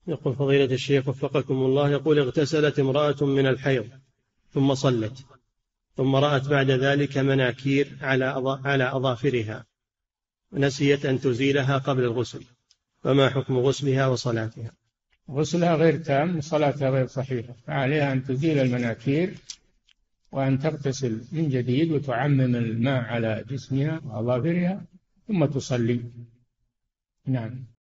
يقول فضيلة الشيخ وفقكم الله، يقول اغتسلت امرأة من الحيض ثم صلت، ثم رأت بعد ذلك مناكير على أظافرها، نسيت أن تزيلها قبل الغسل، فما حكم غسلها وصلاتها؟ غسلها غير تام وصلاتها غير صحيحة، فعليها أن تزيل المناكير وأن تغتسل من جديد وتعمم الماء على جسمها وأظافرها ثم تصلي. نعم.